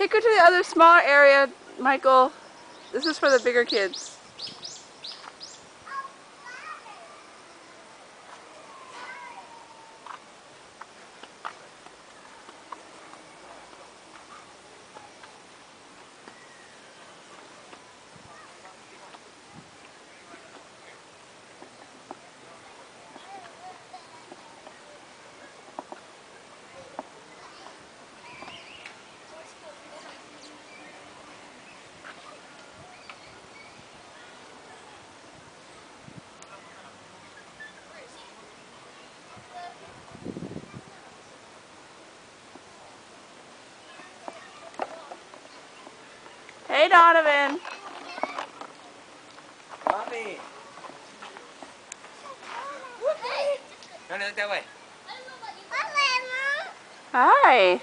Take her to the other smaller area, Michael. This is for the bigger kids. Hey, Donovan. Mommy. No, look that way. Hi.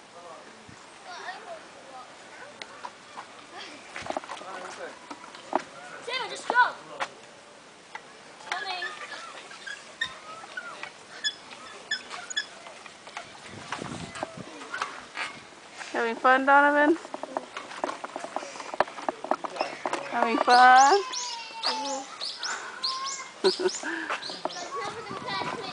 Sarah, just go. Coming. Having fun, Donovan? Having fun? That's never gonna catch me.